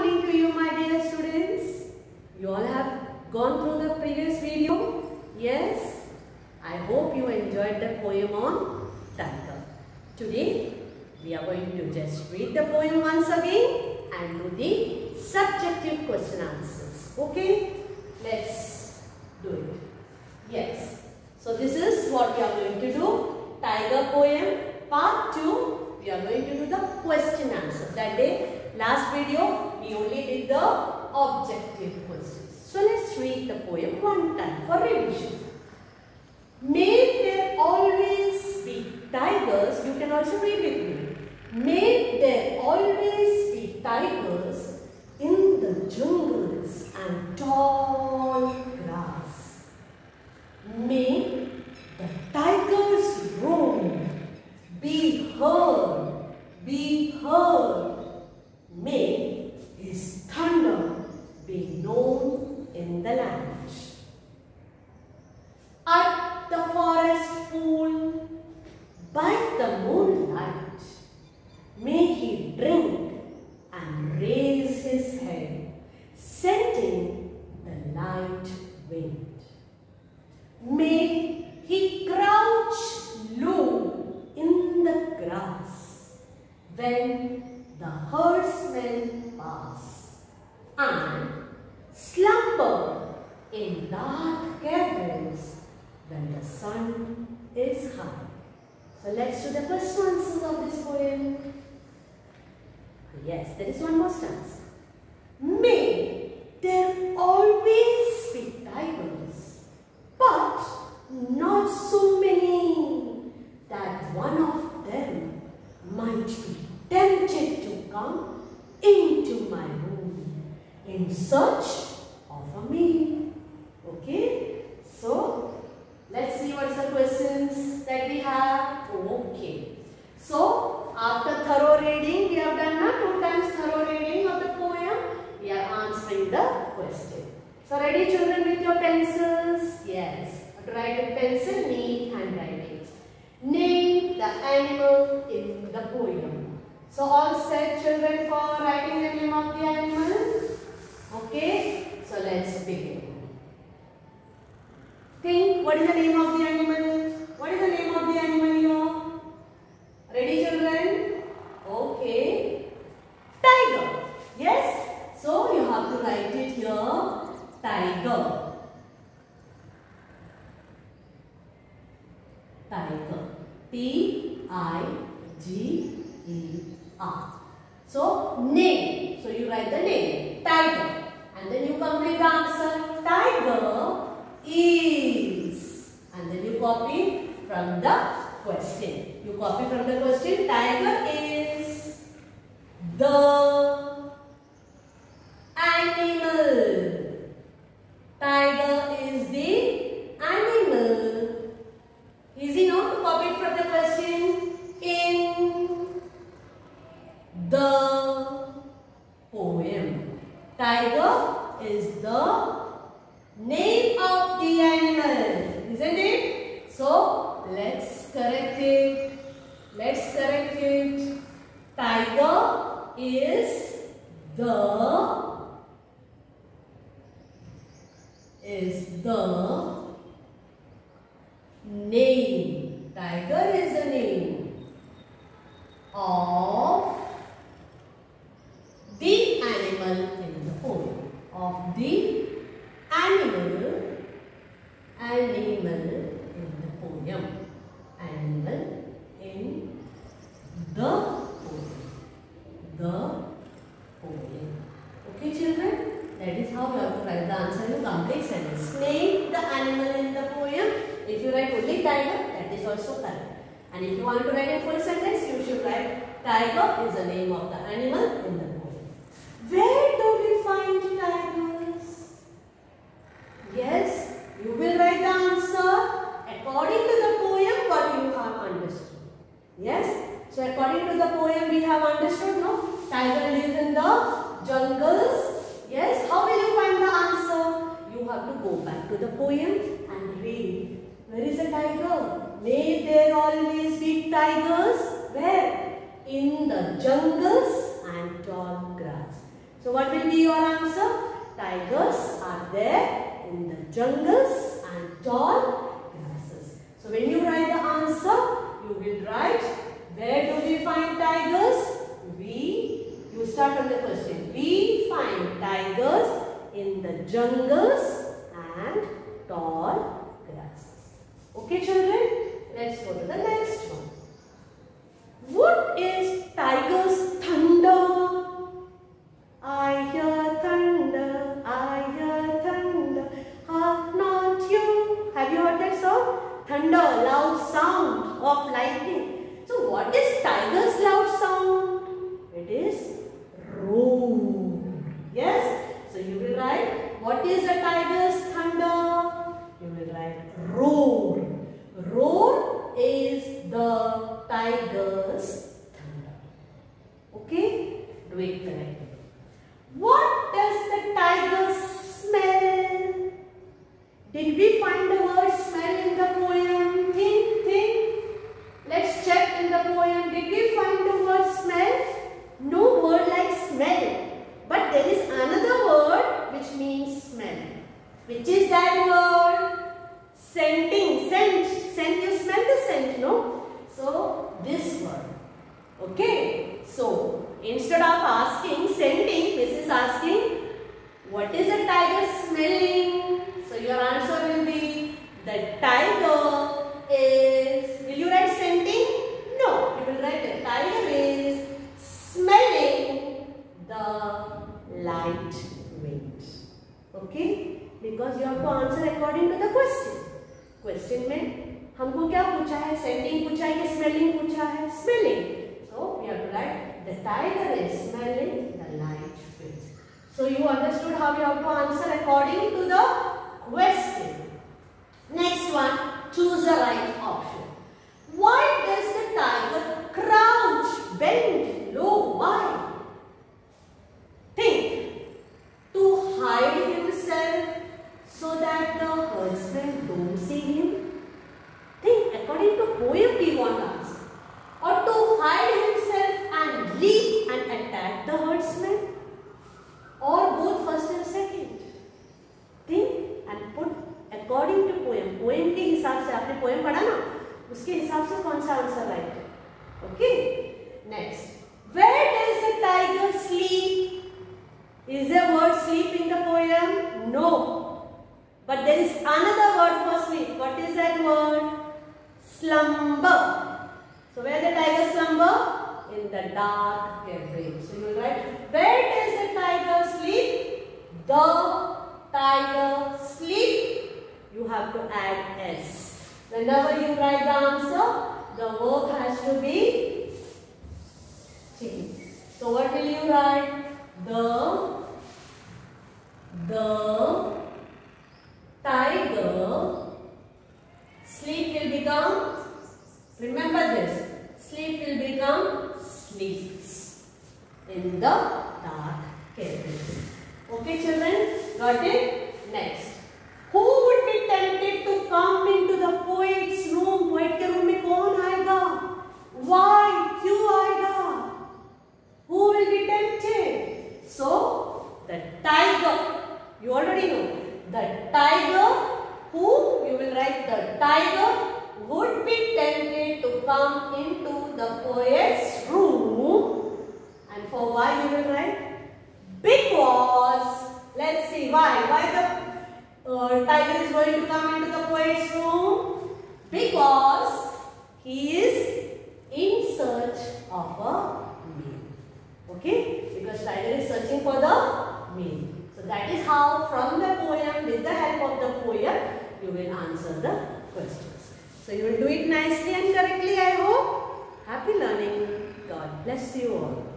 morning to you, my dear students. You all have gone through the previous video. Yes, I hope you enjoyed the poem on tiger. Today, we are going to just read the poem once again and do the subjective question answers. Okay, let's do it. Yes, so this is what we are going to do. Tiger poem part 2. We are going to do the question answer. That day, last video, we only did the objective questions. So let's read the poem one time for revision. May there always be tigers. You can also read with me. May there always be tigers in the jungles and tall grass. May the tigers roam, be heard, be heard. May his thunder be known in the land. At the forest pool, by the moonlight, may he drink and raise his head, scenting the light wind. May he crouch low in the grass when the herdsmen pass, and slumber in dark caverns when the sun is high. So let's do the first answers of this poem. Yes, there is one more stanza. May there always be tigers, but not so many that one of them might be tempted to come into my room in search of a meal. Okay, so let's see what's the questions that we have. Okay, so after thorough reading, we have done now 2 times thorough reading of the poem. We are answering the question. So ready, children, with your pencils? Yes. To write with pencil, neat handwriting. Name the animal in the poem. So all set, children, for writing the name of the animal? Okay, so let's begin. Think, what is the name of the animal? What is the name of the animal here? Ready, children? Okay. Tiger. Yes? So you have to write it here. Tiger. Tiger. T-I-G-E-R. So name. So you write the name. Tiger. And then you complete the answer. Tiger is. And then you copy from the question. You copy from the question. Tiger is the animal. Tiger is the animal. Easy, no? To copy it from the question. In the poem. Tiger is the name of the animal. Isn't it? So, let's correct it. Let's correct it. Tiger is the name. Tiger is the name of the animal in the poem. Of the animal in the poem. Animal in the poem. The poem. Okay, children? That is how you have to write the answer in a complete sentence. Name the animal in the poem. If you write only tiger, that is also correct. And if you want to write a full sentence, you should write tiger is the name of the animal in the poem. Where do we find tigers? Yes, you will write the answer according to the poem what you have understood. Yes, so according to the poem we have understood, no? Tiger lives in the jungles. Yes, how will you find the answer? You have to go back to the poem and read. Where is a tiger? May there always be tigers. Where? In the jungles and tall grass. So So what will be your answer? Tigers are there in the jungles and tall grasses. So when you write the answer, you will write, where do we find tigers? You start from the question. We find tigers in the jungles and tall grasses. Okay children, let's go to the next one. What is tiger's thunder? I hear thunder, I hear thunder, hark not you. Have you heard that song? Thunder, loud sound of lightning. So what is tiger's loud sound? It is roar. Yes? So you will write, what is a tiger's thunder? You will write roar. Roar is the tiger's thunder. Okay? Do it correctly. What does the tiger smell? Did we find the word smell in the poem? Think. Let's check in the poem. Did we find the word smell? No word like smell. But there is another word which means smell. Which is that word? Scenting. Scent. You smell the scent, no? So, this word. Okay. So, instead of asking scenting, this is asking what is a tiger smelling? So, your answer will be the tiger is, will you write scenting? No, you will write the tiger is smelling the light wind. Okay? Because you have to answer according to the question. Question में हमको क्या पूछा है? Scenting पूछा है कि smelling पूछा है? Smelling. So we have to write the tiger is smelling the light wind. So you understood how you have to answer according to the question. Next one, choose the right option. Why does the tiger crouch, bend low? Why? Think. To hide himself so that the herdsmen don't see him. Think according to poem we want answer. Or to hide himself and leap and attack the herdsmen. Or both first and second. Think and put according to poem. Poem के हिसाब से आपने poem पढ़ा ना? उसके हिसाब से कौन सा आंसर राइट है? Okay. Next. Where does the tiger sleep? Is there word sleep in the poem? No. But there is another word for sleep. What is that word? Slumber. So where the tiger slumber? In the dark cavern. So you will write, where does the tiger sleep? The tiger sleep. You have to add S. Whenever you write the answer, the verb has to be changed. So what will you write? The tiger sleep will become, remember this, sleep will become sleeps in the dark caves. Okay children, got it? Next. Who would be tempted to come into the poet's room? Poet के room में कौन आएगा? Why? क्यों आएगा? Who will be tempted? So, the tiger. You already know. The tiger, who? You will write the tiger would be tempted to come into the poet's room. And for why you will write? Because, let's see why. Why the tiger is going to come into the poet's room? Because he is in search of a meal. Okay? Because tiger is searching for the meal. So that is how from the poem, with the help of the poem, you will answer the questions. So you will do it nicely and correctly, I hope. Happy learning. God bless you all.